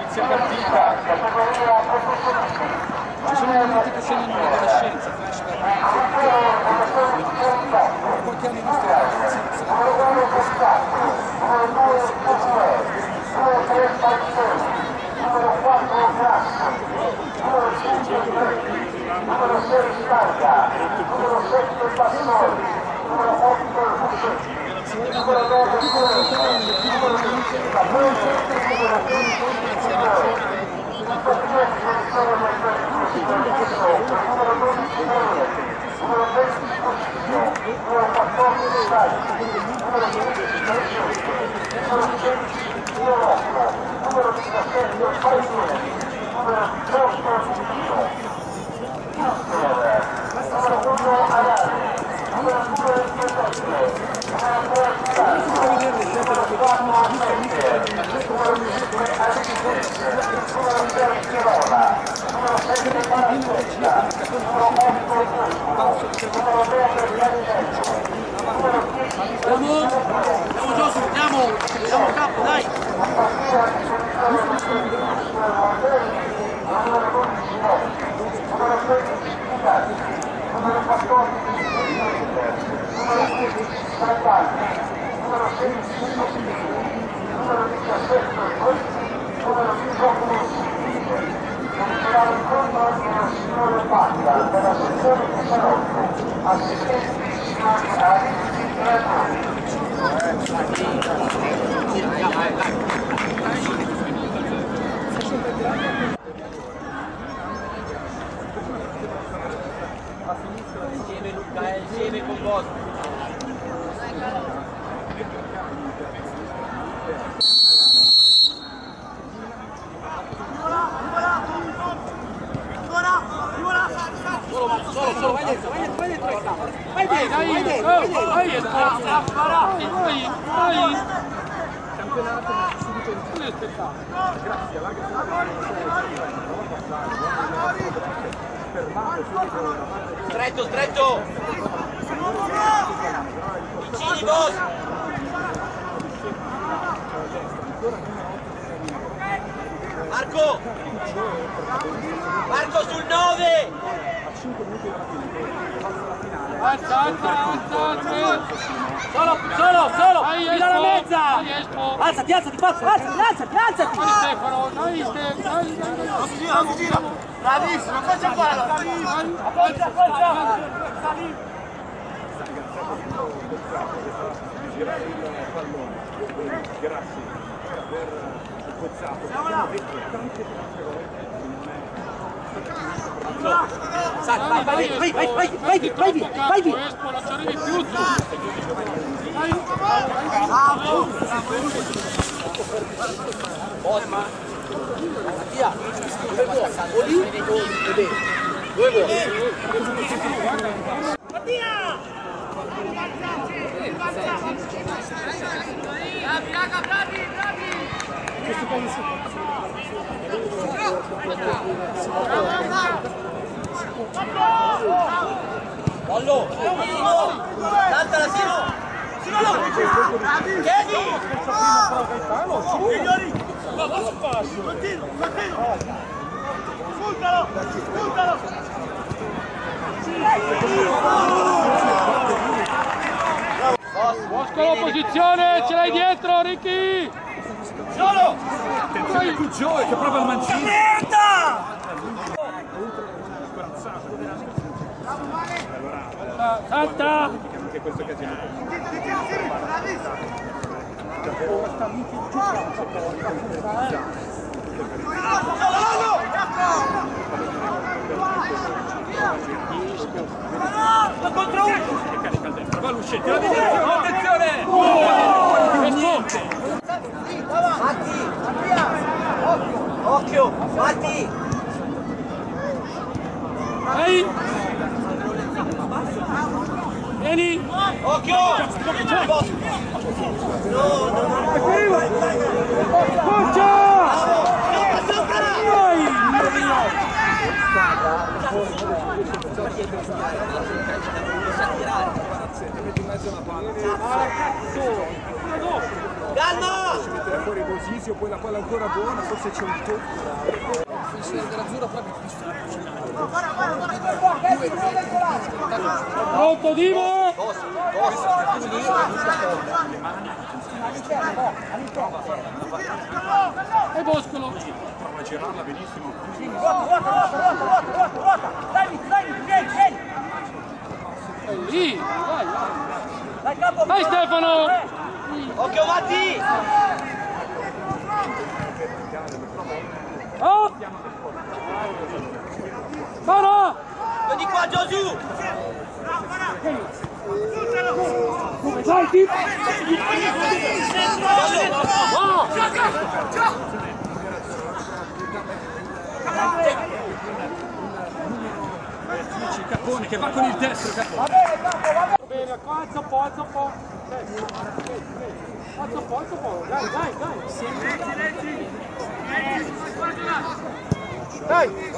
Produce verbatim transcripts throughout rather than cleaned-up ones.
inizia partita. Ci sono momenti che segnano l'adolescenza, flashback. Qualche anno i nostri ragazzi numero quattro Grasso, numero cinque Freddi, numero sei Starga, numero sette Passoli, numero otto Buscetti, numero nove Corelli, numero dieci Capelli, numero undici Signori. I pazienti sono le persone numero dodici Corelli, numero venti Coscino, numero quattordici Saggi, numero quindici Crescenti, numero sedici Fiorotto, numero diciassette Paisieri, numero diciotto Dio, Mister, numero uno Arari, numero due Giuseppe, numero tre Scarpa, numero quattro Mette, numero cinque Alexis, numero sei Chirola, numero sette Maranzetta, numero otto Giusto, numero nove Pianicello, numero dieci Andiamo, andiamo Giosu, andiamo, andiamo a capo, dai! a partire a disposizione di tutti, numero tredici, numero dodici Notti, numero tredici Pinati, numero quattordici Silvestre, numero quindici Salvati, numero sedici Costini, numero diciassette Questi, numero diciotto Sivile. Iniziamo il conto il signore Pacca della sezione di Salotto, assistenti il signore Alessi Granoni. Insieme Luca, eh, insieme con Bosco. Solo, solo, solo, vai dentro, vai dentro, vai dentro, vai dentro, vai dentro, vai dentro, vai dentro, vai campionato subito in tutti gli spettacoli. Grazie alla stretto, stretto! Vicini, boss! Marco! Marco sul nove! Alza, alza, alza, alza! Solo, solo, solo! Fino alla mezza! Alzati, alzati, forza, alzati, alzati, alzati! Dai Stefano, dai Stefano, dai, dai, dai! Non si gira, non si gira! Bravissimo, faccia fallo! Appoggia, appoggia! Grazie per il pozzato. Sali, vai, vai, vai, vai, vai, vai, vai, vai, vai, vai, Espo, non ci arrivi più tu. Osma. Mattia. Due vuoi? Lì o lì? Due vuoi? Mattia! Bravi, raga, bravi, bravi! Questo paese. Bollo! Saltala, Sino! Sino! Chiedi! Signori! Continua, continua! Sultalo! Sultalo! Bosco, posizione, ce l'hai dietro, Ricky! Solo! Attenzione qui Joe, che proprio il mancino! Merda! Salta! Anche questa occasione. Contro uno! Va l'uscita, attenzione! Matti! Occhio! Matti! Ehi! Vieni! Occhio! No, no, no! Forza! Vai! Calma! Se mettere fuori Bosisio, poi la palla ancora buona, forse c'è un tocco. Pronto, Divo! E Boscolo! Prova a girarla benissimo. È lì! Vai, vai! Vai Stefano! Occhio Matti! Oh! Para! Di qua Giosu! Come vai, Tito? Oh! Capone che va con il destro, Capone. Bene, alza un po', alza un po'. Alza un po', alza un po'. Dai, dai, dai. Dai!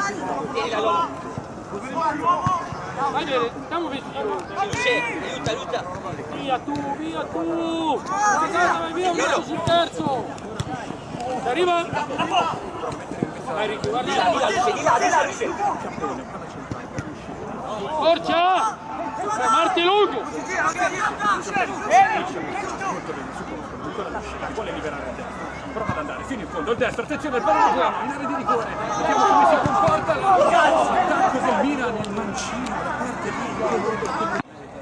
Vai bene, stiamo vicino. Aiuta, aiuta! Via tu, via tu! Guardate, via, via, sul terzo! Si arriva? Dai Ricky, guarda! Di là, di là, di là, di là, Luce! Forza! Marti lungo! Vuole liberare il destro. Prova ad andare fino in fondo. Il destro, attenzione, il pallone buono, in area di rigore. Vediamo come si comporta l'attacco del Milan, il mancino, la parte lì.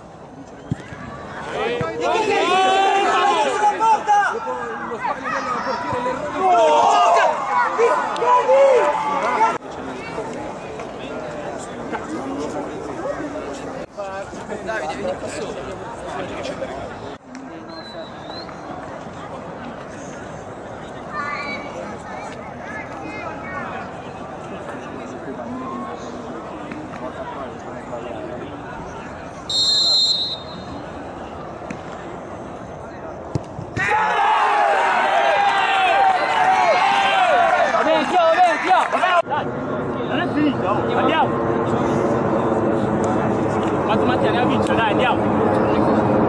Dopo lo sbaglio del portiere, l'errore. Davide, vieni qua su! Non è finito, andiamo! Quanto mantiene a vincere, dai, andiamo!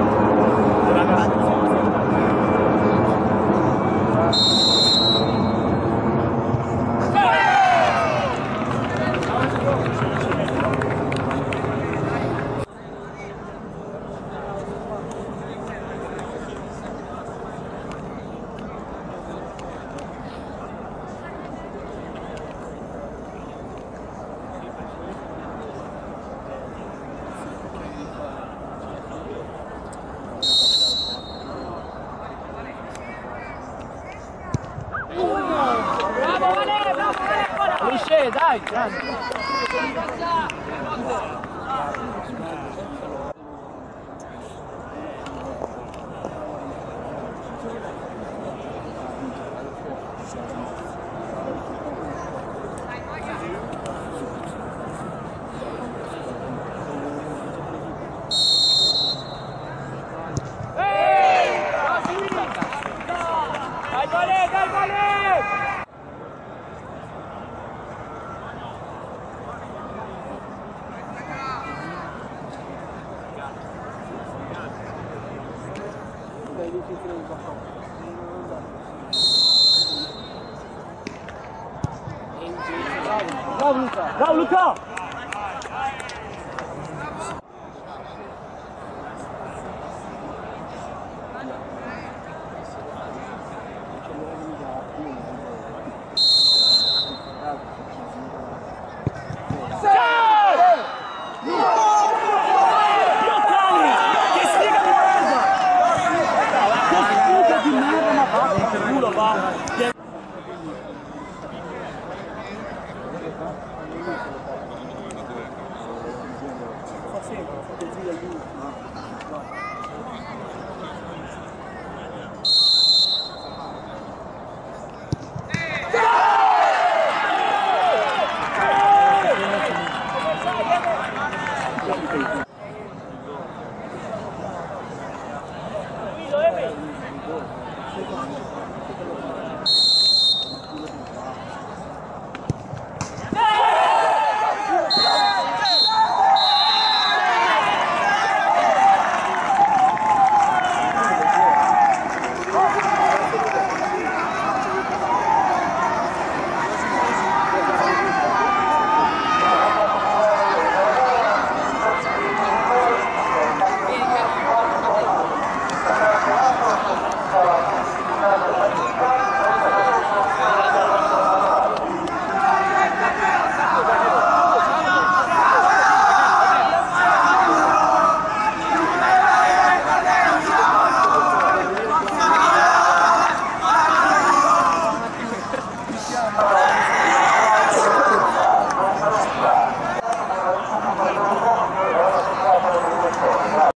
Luce, dai, grande! Dai, gole, dai, gole! Bravo Luca! Bravo Luca! Che sfiga di merda! Che sfiga di merda, ma va! Culo va!